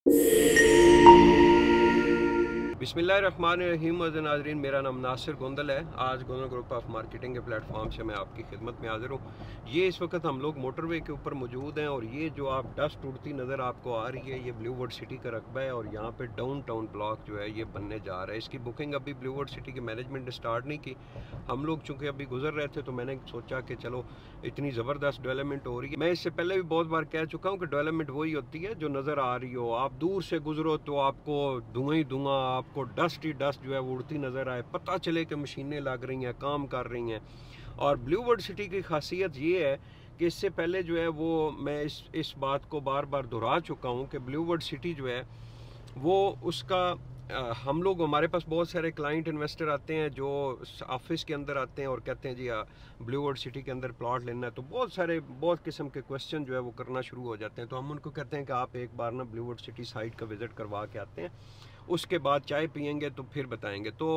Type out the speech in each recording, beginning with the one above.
बिस्मिल्लाहिर्रहमानिर्रहीम। नाज़रीन, मेरा नाम नासिर गोंदल है। आज गोंदल ग्रुप ऑफ मार्केटिंग के प्लेटफॉर्म से मैं आपकी खिदमत में हाजिर हूँ। ये इस वक्त हम लोग मोटरवे के ऊपर मौजूद हैं और ये जो आप डस्ट उड़ती नज़र आपको आ रही है, ये ब्लूवर्ड सिटी का रकबा है और यहाँ पे डाउन टाउन ब्लॉक जो है ये बनने जा रहा है। इसकी बुकिंग अभी ब्लूवर्ड सिटी की मैनेजमेंट ने स्टार्ट नहीं की। हम लोग चूँकि अभी गुजर रहे थे तो मैंने सोचा कि चलो इतनी ज़बरदस्त डेवलपमेंट हो रही है। मैं इससे पहले भी बहुत बार कह चुका हूँ कि डेवलपमेंट वही होती है जो नज़र आ रही हो। आप दूर से गुजरो तो आपको धुआं ही धुआं, आपको डस्ट ही डस्ट जो है वो उड़ती नज़र आए, पता चले कि मशीनें लग रही हैं, काम कर रही हैं। और ब्लूवर्ड सिटी की खासियत ये है कि इससे पहले जो है वो मैं इस बात को बार बार दोहरा चुका हूँ कि ब्लूवर्ड सिटी जो है वो उसका हम लोग, हमारे पास बहुत सारे क्लाइंट इन्वेस्टर आते हैं जो ऑफिस के अंदर आते हैं और कहते हैं जी ब्लूवर्ड सिटी के अंदर प्लॉट लेना है। तो बहुत किस्म के क्वेश्चन जो है वो करना शुरू हो जाते हैं। तो हम उनको कहते हैं कि आप एक बार ना ब्लूवर्ड सिटी साइट का विज़िट करवा के आते हैं, उसके बाद चाय पियेंगे तो फिर बताएंगे। तो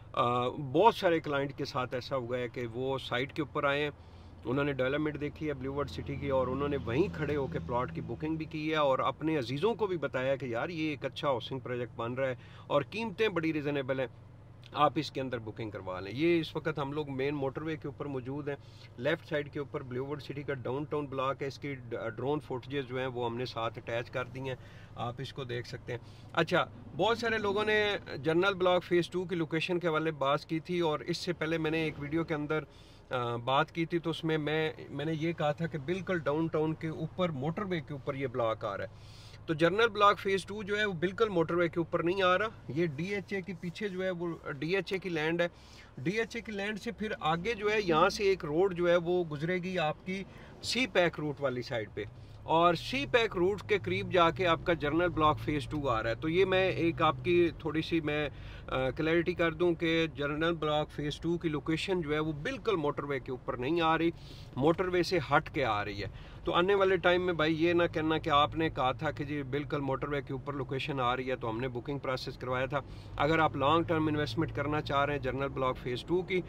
बहुत सारे क्लाइंट के साथ ऐसा हुआ है कि वो साइट के ऊपर आए हैं, उन्होंने डेवलपमेंट देखी है ब्लूवर्ड सिटी की और उन्होंने वहीं खड़े होकर प्लॉट की बुकिंग भी की है और अपने अजीज़ों को भी बताया कि यार ये एक अच्छा हाउसिंग प्रोजेक्ट बन रहा है और कीमतें बड़ी रिजनेबल हैं, आप इसके अंदर बुकिंग करवा लें। ये इस वक्त हम लोग मेन मोटरवे के ऊपर मौजूद हैं। लेफ़्ट साइड के ऊपर ब्लूवर्ड सिटी का डाउन टाउन ब्लॉक है। इसकी ड्रोन फुटेजेस जो हैं वो हमने साथ अटैच कर दी हैं, आप इसको देख सकते हैं। अच्छा, बहुत सारे लोगों ने जनरल ब्लॉक फ़ेज़ 2 की लोकेशन के हवाले बात की थी और इससे पहले मैंने एक वीडियो के अंदर बात की थी तो उसमें मैंने ये कहा था कि बिल्कुल डाउन टाउन के ऊपर मोटरवे के ऊपर ये ब्लॉक आ रहा है। तो जनरल ब्लॉक फ़ेज़ 2 जो है वो बिल्कुल मोटरवे के ऊपर नहीं आ रहा। ये DHA के पीछे जो है वो DHA की लैंड है। DHA की लैंड से फिर आगे जो है यहाँ से एक रोड जो है वो गुजरेगी आपकी सी पैक रूट वाली साइड पे और सी पैक रूट के करीब जाके आपका जनरल ब्लॉक फ़ेज़ 2 आ रहा है। तो ये मैं एक आपकी थोड़ी सी मैं क्लैरिटी कर दूं कि जनरल ब्लॉक फ़ेज़ 2 की लोकेशन जो है वो बिल्कुल मोटरवे के ऊपर नहीं आ रही, मोटरवे से हट के आ रही है। तो आने वाले टाइम में भाई ये ना कहना कि आपने कहा था कि जी बिल्कुल मोटरवे के ऊपर लोकेशन आ रही है तो हमने बुकिंग प्रोसेस करवाया था। अगर आप लॉन्ग टर्म इन्वेस्टमेंट करना चाह रहे हैं जनरल ब्लॉक फ़ेज़ 2 की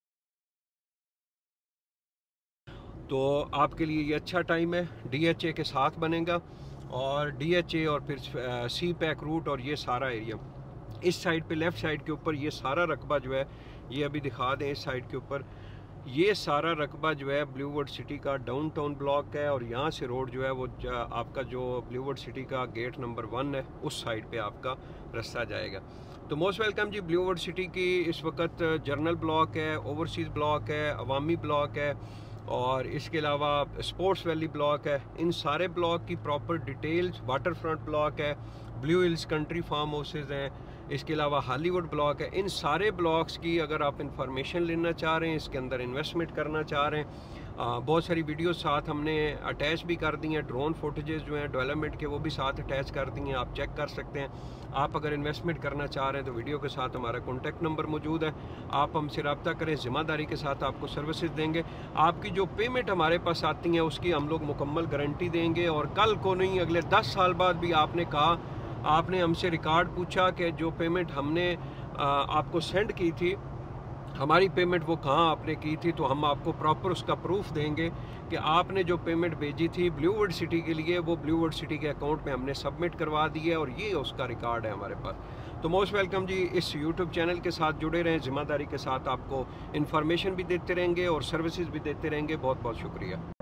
तो आपके लिए ये अच्छा टाइम है। DHA के साथ बनेगा और DHA और फिर सी पैक रूट और ये सारा एरिया इस साइड पे लेफ़्ट साइड के ऊपर ये सारा रकबा जो है ये अभी दिखा दें। इस साइड के ऊपर ये सारा रकबा जो है ब्लूवर्ड सिटी का डाउन टाउन ब्लॉक है और यहाँ से रोड जो है वो आपका जो ब्लूवर्ड सिटी का गेट नंबर 1 है उस साइड पे आपका रास्ता जाएगा। तो most welcome ji. Blue world city की इस वक्त जर्नल ब्लॉक है, ओवरसीज़ ब्लॉक है, अवामी ब्लॉक है और इसके अलावा स्पोर्ट्स वैली ब्लॉक है। इन सारे ब्लॉक की proper details, water front block है, blue hills country farm houses हैं, इसके अलावा हॉलीवुड ब्लॉक है। इन सारे ब्लॉक्स की अगर आप इंफॉर्मेशन लेना चाह रहे हैं, इसके अंदर इन्वेस्टमेंट करना चाह रहे हैं, बहुत सारी वीडियो साथ हमने अटैच भी कर दी हैं। ड्रोन फुटेजेस जो हैं डेवलपमेंट के वो भी साथ अटैच कर दी हैं, आप चेक कर सकते हैं। आप अगर इन्वेस्टमेंट करना चाह रहे हैं तो वीडियो के साथ हमारा कॉन्टैक्ट नंबर मौजूद है, आप हमसे रब्ता करें, ज़िम्मेदारी के साथ आपको सर्विसेज देंगे। आपकी जो पेमेंट हमारे पास आती है उसकी हम लोग मुकम्मल गारंटी देंगे और कल को नहीं अगले 10 साल बाद भी आपने कहा, आपने हमसे रिकॉर्ड पूछा कि जो पेमेंट हमने आपको सेंड की थी, हमारी पेमेंट वो कहाँ आपने की थी, तो हम आपको प्रॉपर उसका प्रूफ देंगे कि आपने जो पेमेंट भेजी थी ब्लूवर्ड सिटी के लिए वो ब्लूवर्ड सिटी के अकाउंट में हमने सबमिट करवा दी है और ये उसका रिकॉर्ड है हमारे पास। तो मोस्ट वेलकम जी। इस यूट्यूब चैनल के साथ जुड़े रहें, ज़िम्मेदारी के साथ आपको इन्फॉर्मेशन भी देते रहेंगे और सर्विसेज भी देते रहेंगे। बहुत बहुत शुक्रिया।